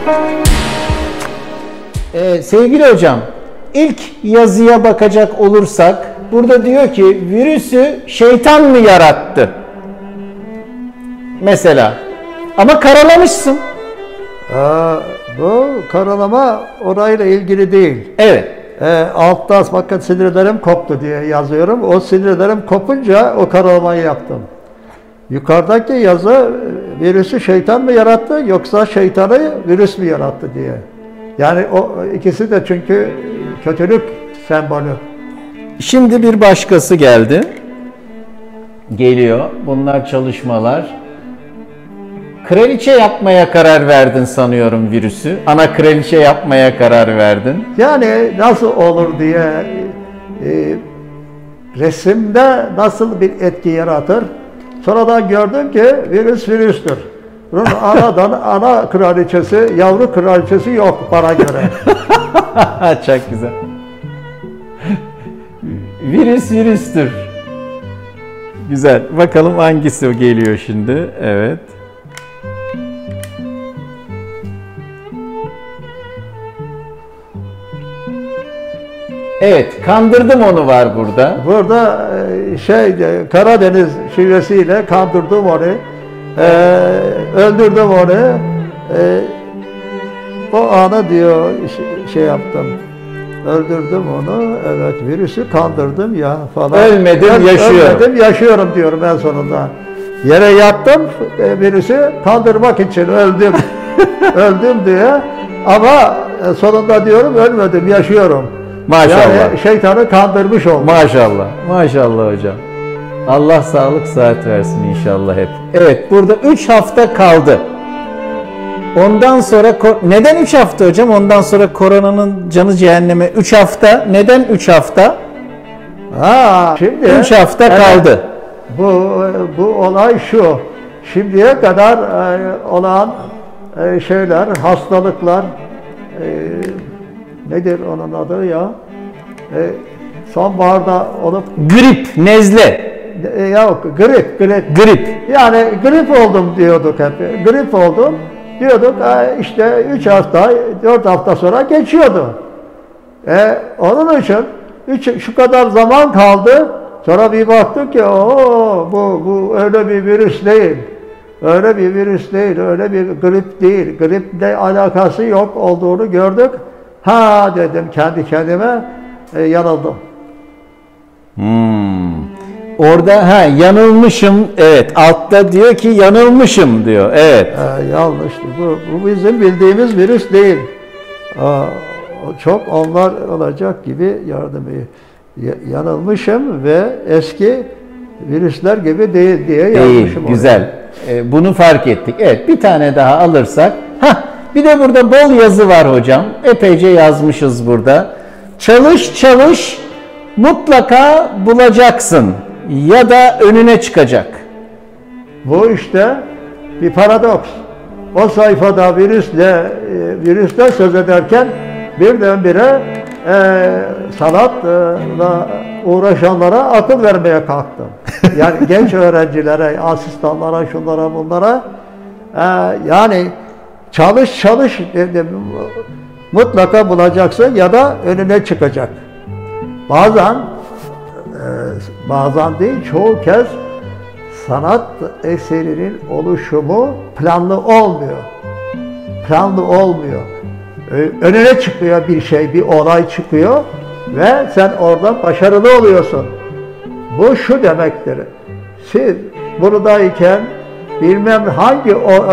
Sevgili hocam, ilk yazıya bakacak olursak, burada diyor ki virüsü şeytan mı yarattı? Mesela. Ama karalamışsın. Bu karalama orayla ilgili değil. Evet. Altta bakın sinirlerim koptu diye yazıyorum. O sinirlerim kopunca o karalamayı yaptım. Yukarıdaki yazı virüsü şeytan mı yarattı yoksa şeytanı virüs mü yarattı diye. Yani o ikisi de çünkü kötülük sembolü. Şimdi bir başkası geldi. Geliyor. Bunlar çalışmalar. Kraliçe yapmaya karar verdin sanıyorum virüsü. Ana kraliçe yapmaya karar verdin. Yani nasıl olur diye resimde nasıl bir etki yaratır? Sonradan gördüm ki virüs virüstür. Bunun ana kraliçesi, yavru kraliçesi yok bana göre. Çok güzel. Virüs virüstür. Güzel. Bakalım hangisi geliyor şimdi. Evet. Evet, kandırdım onu var burada. Burada Karadeniz şivesiyle kandırdım onu, öldürdüm onu. O ana diyor şey yaptım, öldürdüm onu. Evet, virüsü kandırdım ya falan. Ölmedim, yaşıyorum. Ölmedim, yaşıyorum diyorum en sonunda. Yere yattım, virüsü kandırmak için öldüm, öldüm diye. Ama sonunda diyorum ölmedim, yaşıyorum. Maşallah. Yani şeytanı kandırmış oldum. Maşallah. Maşallah hocam. Allah sağlık sıhhat versin inşallah hep. Evet, burada 3 hafta kaldı. Ondan sonra neden 3 hafta hocam? Ondan sonra koronanın canı cehenneme 3 hafta. Neden 3 hafta? Şimdi 3 hafta kaldı. Bu olay şu. Şimdiye kadar olan şeyler, hastalıklar, nedir onun adı ya? Sonbaharda olup grip, nezle. Yok, grip. Yani grip oldum diyorduk hep. Grip oldum diyorduk. İşte 3 hafta, 4 hafta sonra geçiyordu. Onun için şu kadar zaman kaldı. Sonra bir baktık ki bu öyle bir virüs değil. Öyle bir virüs değil, öyle bir grip değil. Griple alakası yok olduğunu gördük. Dedim kendi kendime, yanıldım. Orada yanılmışım. Evet, altta diyor ki yanılmışım diyor. Evet. Yanlıştı. Bu bizim bildiğimiz virüs değil. Çok onlar olacak gibi yanılmışım ve eski virüsler gibi değil diye yazmışım. Güzel. Bunu fark ettik. Evet, bir tane daha alırsak. Bir de burada bol yazı var hocam. Epeyce yazmışız burada. Çalış, mutlaka bulacaksın ya da önüne çıkacak. Bu işte bir paradoks. O sayfada virüsten söz ederken birdenbire sanatla uğraşanlara akıl vermeye kalktım. Yani genç öğrencilere, asistanlara, şunlara, bunlara yani çalış dedim, mutlaka bulacaksın ya da önüne çıkacak. Bazen değil, çoğu kez sanat eserinin oluşumu planlı olmuyor. Önüne çıkıyor bir şey, bir olay çıkıyor ve sen orada başarılı oluyorsun. Bu şu demektir. Siz buradayken bilmem hangi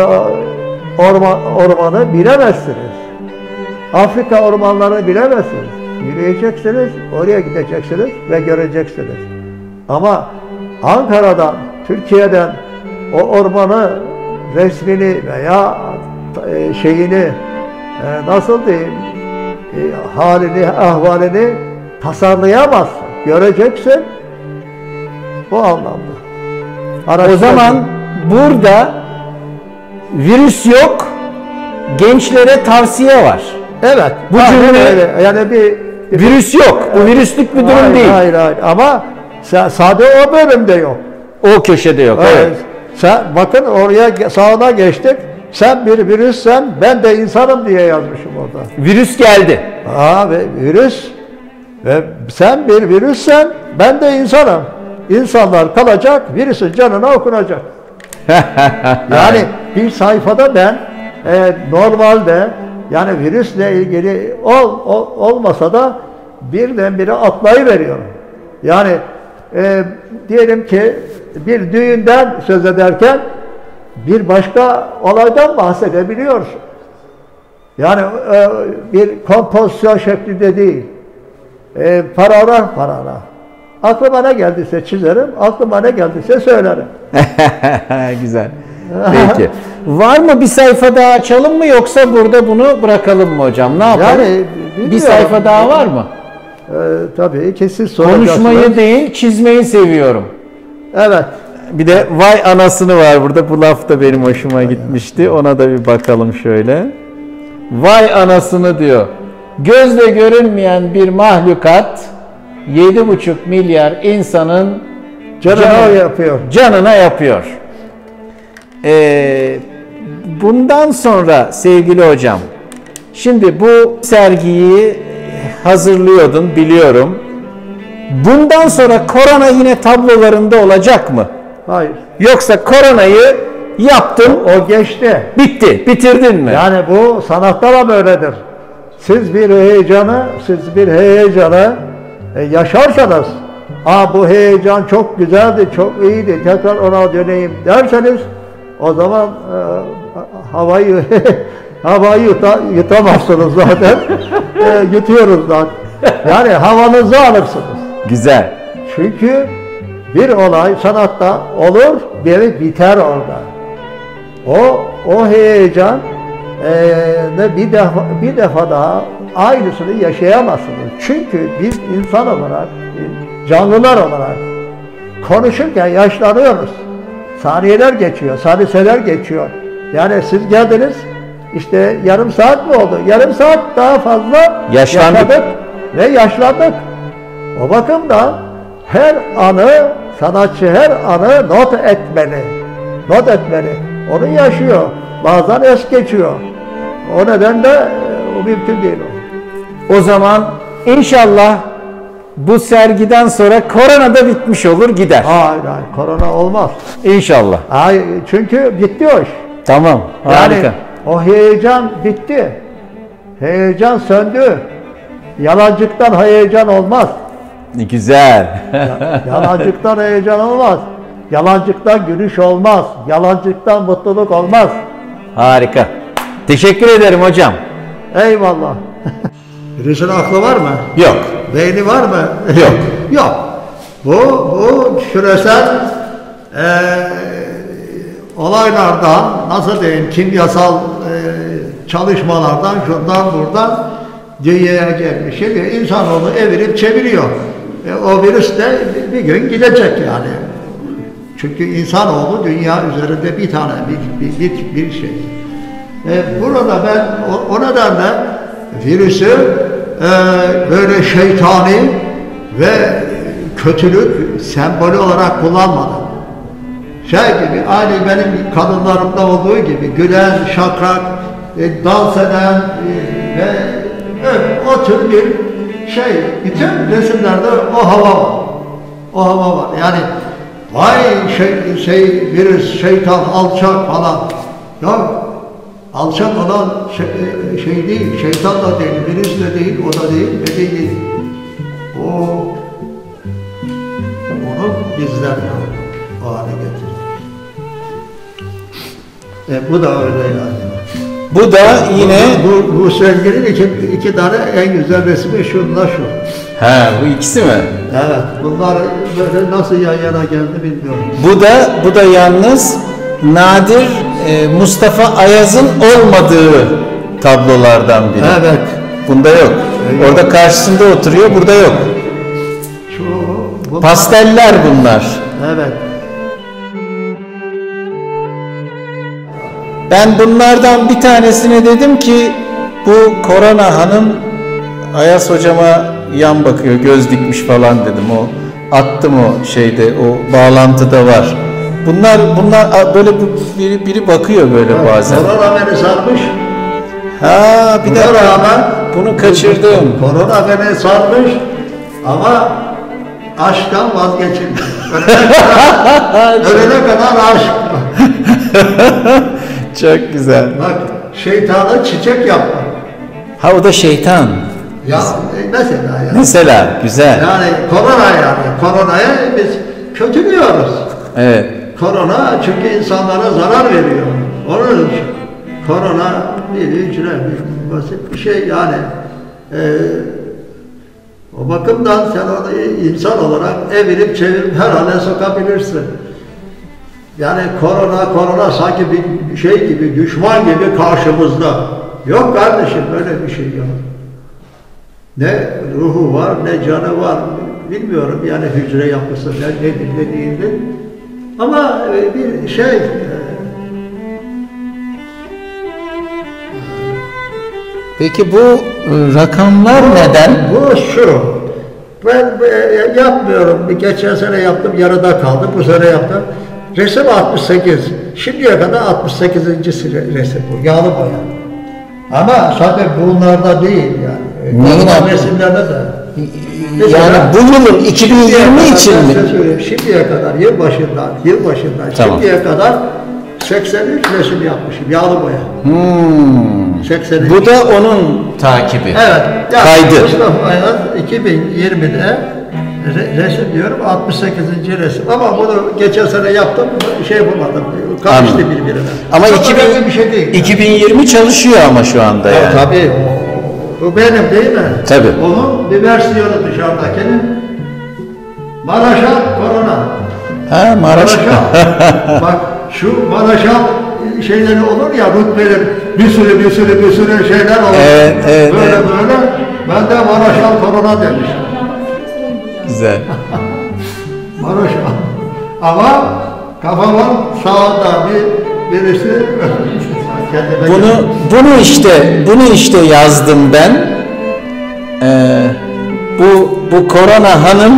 ormanı bilemezsiniz. Afrika ormanlarını bilemezsiniz. Yürüyeceksiniz, oraya gideceksiniz ve göreceksiniz. Ama Ankara'dan, Türkiye'den o ormanı, resmini veya şeyini, nasıl diyeyim, halini, ahvalini tasarlayamazsın. Göreceksin. Bu anlamda. O zaman burada virüs yok, gençlere tavsiye var. Evet. Bu cümle yani bir virüs yok. Bu virüslük bir durum değil. Hayır. Ama sade o bölümde yok. O köşede yok. Evet. Bakın oraya sağına geçtik. sen bir virüssen ben de insanım diye yazmışım orada. Virüs geldi. Ve virüs ve sen bir virüssen ben de insanım. İnsanlar kalacak, virüsün canına okunacak. Yani bir sayfada ben normalde yani virüsle ilgili olmasa da birdenbire atlayıveriyorum. Yani diyelim ki bir düğünden söz ederken bir başka olaydan bahsedebiliyorsun. Yani bir kompozisyon şeklinde değil. Paragraf. Aklıma ne geldiyse çizerim, aklıma ne geldiyse söylerim. Güzel. Peki. Var mı bir sayfa daha açalım mı yoksa burada bunu bırakalım mı hocam? Ne yapalım? Yani, bir sayfa daha var mı? Tabii ki siz soracaksınız. Konuşmayı değil, çizmeyi seviyorum. Evet. Bir de vay anasını var burada. Bu laf da benim hoşuma gitmişti. Ona da bir bakalım şöyle. Vay anasını diyor. Gözle görünmeyen bir mahlukat 7,5 milyar insanın canına yapıyor. Bundan sonra sevgili hocam, şimdi bu sergiyi hazırlıyordun biliyorum. Bundan sonra korona yine tablolarında olacak mı? Hayır. Yoksa koronayı yaptın, o geçti. Bitti, bitirdin mi? Yani bu sanatta da böyledir. Siz bir heyecanı yaşarsanız, bu heyecan çok güzeldi, çok iyiydi, tekrar ona döneyim derseniz, o zaman havayı yutamazsınız zaten. Yutuyoruz zaten. Yani havanızı alırsınız. Güzel. Çünkü bir olay sanatta olur, biter orada. O heyecan bir defa daha aynısını yaşayamazsınız. Çünkü biz insan olarak, canlılar olarak konuşurken yaşlanıyoruz. Saniyeler geçiyor, saliseler geçiyor. Yani siz geldiniz, işte yarım saat mi oldu? Yarım saat daha fazla yaşadık ve yaşlandık. O bakımdan sanatçı her anı not etmeli. Onu yaşıyor. Bazen es geçiyor. O nedenle o mümkün değil o. O zaman inşallah bu sergiden sonra korona da bitmiş olur gider. Hayır, korona olmaz. İnşallah. Çünkü bitti o iş. Tamam, harika. Yani o heyecan bitti. Heyecan söndü. Yalancıktan heyecan olmaz. Güzel. Yalancıktan heyecan olmaz. Yalancıktan gülüş olmaz. Yalancıktan mutluluk olmaz. Harika. Teşekkür ederim hocam. Eyvallah. Birisinin aklı var mı? Yok. Beyni var mı? Yok. Yok. Bu küresel olaylardan, nasıl diyeyim, kimyasal çalışmalardan, şundan buradan dünyaya gelmiş. Şimdi insanoğlu evirip çeviriyor. O virüs de bir gün gidecek yani. Çünkü insanoğlu dünya üzerinde bir tane bir şey. Burada ben o nedenle virüsü böyle şeytani ve kötülük sembolü olarak kullanmadım. Gibi aynı benim kadınlarımda olduğu gibi gülen, şakrak, dans eden ve o tür bir şey. Bütün resimlerde o hava var. O hava var. Yani vay virüs, şeytan, alçak falan. Ya alçak olan şey değil, şeytan da değil, virüs de değil, o da değil, ve değil. Onu bizler o hale getirdik. Bu da öyle yani. Bu da yine... Bu serginin iki tane en güzel resmi şunla şu. Bu ikisi mi? Evet. Bunlar böyle nasıl yan yana geldi bilmiyorum. Bu da yalnız nadir Mustafa Ayaz'ın olmadığı tablolardan biri. Evet. Bunda yok. Orada karşısında oturuyor, burada yok. Pasteller bunlar. Evet. Ben bunlardan bir tanesine dedim ki bu Korona Hanım Ayaz hocama yan bakıyor, göz dikmiş falan dedim. O attım o bağlantıda var. Bunlar böyle biri bakıyor böyle bazen. Korona beni sarmış. Ha bir Buna dakika. rağmen Bunu kaçırdım. Korona beni sarmış ama aşktan vazgeçildim. Ölene kadar aşk. Çok güzel. Bak şeytana çiçek yapma. Ha o da şeytan. Ya mesela ya. Mesela güzel. Yani korona yani. Koronaya biz kötülüyoruz. Evet. Korona çünkü insanlara zarar veriyor. Onun için korona bir hücre, bir basit bir şey yani. O bakımdan sen onu insan olarak evirip çevirip her hale sokabilirsin. Yani korona sanki bir şey gibi, düşman gibi karşımızda. Yok kardeşim böyle bir şey yok. Ne ruhu var, ne canı var. Bilmiyorum yani hücre yapısı nedir, ne değildir. Ama bir şey... Peki bu rakamlar neden? Bu şu. Ben yapmıyorum. Geçen sene yaptım, yarıda kaldı. Bu sene yaptım. Resim 68. Şimdiye kadar 68. resim bu. Yağlı boya. Ama sadece bunlarda değil yani. Normal resimlerde de. Yani bu yılın 2020 için mi? Şimdiye kadar yılbaşından Tamam. şimdiye kadar 83 resim yapmışım. Yağlı boya. 83. Bu da onun takibi. Evet. Yani Kaydı. Mustafa Ayaz 2020'de resim diyorum 68. resim ama bunu geçen sene yaptım şey yapamadım. Karıştı birbirine. Ama bir şey değil. 2020 çalışıyor ama şu anda yani. Tabii. Bu benim değil mi? Tabii. Onun bir versiyonu dışarıdakinin. Maraşal korona. Ha Maraşal. Bak şu Maraşal şeyleri olur ya rütbeler bir sürü şeyler olur. Evet. Böyle. Ben de Maraşal korona demişim. Güzel. Maraşal. Ama kafamın sağında birisi bunu işte yazdım ben. Bu korona hanım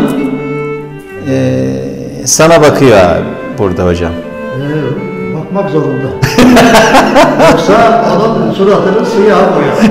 sana bakıyor abi burada hocam. Bakmak zorunda. Yoksa onun suratını siyah boyar.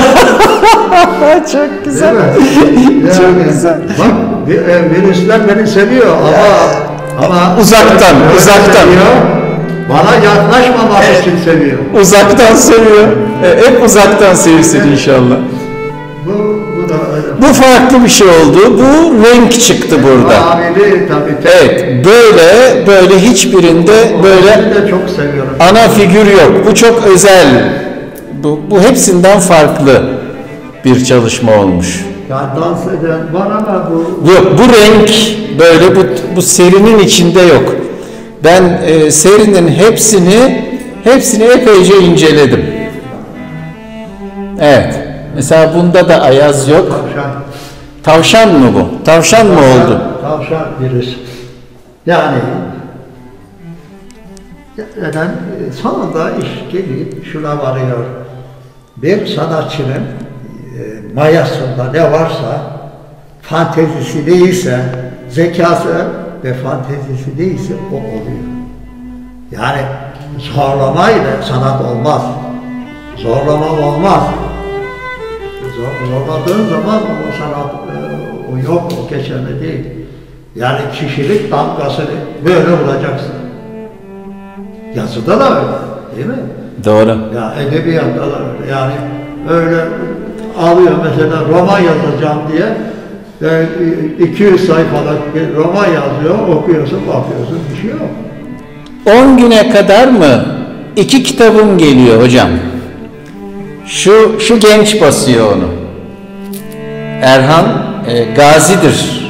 Çok güzel. Yani, Çok güzel. Bak virüsler beni seviyor ama uzaktan. Seviyor. Bana yaklaşmamak için seviyor. Uzaktan seviyor. Hep uzaktan sevsin inşallah. Bu da öyle. Bu farklı bir şey oldu. Bu renk çıktı burada. Mavili tabii. Evet, böyle hiçbirinde böyle de çok seviyorum. ana figür yok. Bu çok özel. Bu hepsinden farklı bir çalışma olmuş. Yani dans eden var ama Yok, bu renk böyle bu serinin içinde yok. Ben serinin hepsini epeyce inceledim. Evet. Mesela bunda da ayaz yok. Tavşan mı bu? Tavşan mı oldu? Tavşan virüs. Yani neden sonunda iş gelip şuna varıyor. Bir sanatçının mayasında ne varsa, fantezisi değilse, zekası ve fantezisi değilse o oluyor. Yani zorlamayla sanat olmaz. Zorlama olmaz. Zorladığın zaman o sanat o yok, o geçerli değil. Yani kişilik damgasını böyle vuracaksın. Yazıda da öyle, değil mi? Doğru. Ya edebiyatta da öyle. Yani öyle alıyor mesela roman yazacağım diye 200 sayfalık bir roman yazıyor, okuyorsun, bakıyorsun, bir şey yok. 10 güne kadar mı? 2 kitabım geliyor hocam. Şu genç basıyor onu. Erhan gazidir.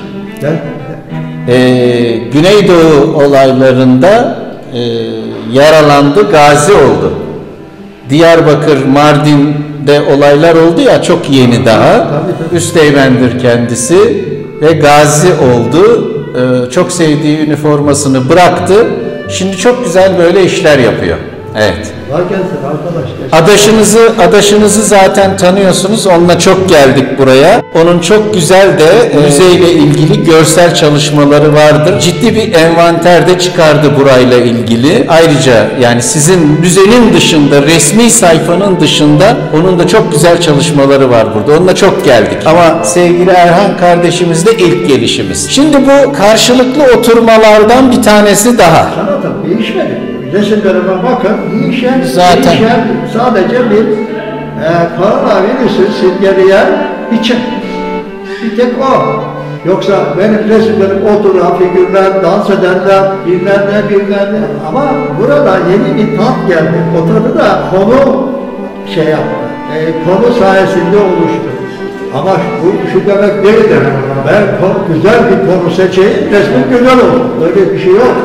Güneydoğu olaylarında yaralandı, gazi oldu. Diyarbakır, Mardin'de olaylar oldu ya, çok yeni daha. Tabii. Üsteğmendir kendisi ve gazi oldu. Çok sevdiği üniformasını bıraktı. Şimdi çok güzel böyle işler yapıyor. Evet. Gelsin arkadaş. Adaşınızı zaten tanıyorsunuz. Onunla çok geldik buraya. Onun çok güzel de müzeyle ilgili görsel çalışmaları vardır. Ciddi bir envanter de çıkardı burayla ilgili. Ayrıca yani sizin müzenin dışında, resmi sayfanın dışında onun da çok güzel çalışmaları var burada. Onunla çok geldik. Ama sevgili Erhan kardeşimiz de ilk gelişimiz. Şimdi bu karşılıklı oturmalardan bir tanesi daha. Sanatım değişmedi. Resimlerime bakın, değişen sadece bir koronavirüsü simgeleyen biçim. Bir tek o. Yoksa benim resimlerim oturan figürler, dans edenler, bilmem ne. Ama burada yeni bir tat geldi. O tadı da konu şey yaptı. Konu sayesinde oluştu. Ama şu demek değildir. Ben güzel bir konu seçeyim, resmin güzel olur. Öyle bir şey yok.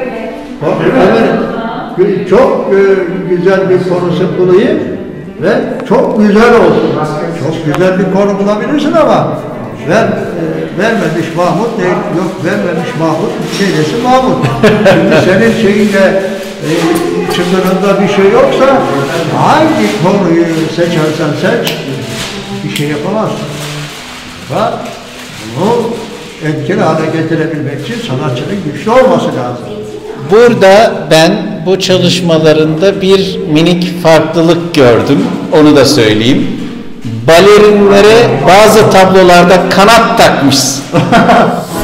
Çok güzel bir konusu bulayım ve çok güzel olsun. Çok güzel bir konu bulabilirsin ama vermemiş Mahmut değil, yok vermemiş Mahmut, şeylesi Mahmut. Şimdi senin şeyinle çınırında bir şey yoksa hangi konuyu seçersen seç, bir şey yapamazsın. Ve bunu etkili hale getirebilmek için sanatçının güçlü olması lazım. Burada ben bu çalışmalarında bir minik farklılık gördüm. Onu da söyleyeyim. Balerinlere bazı tablolarda kanat takmış.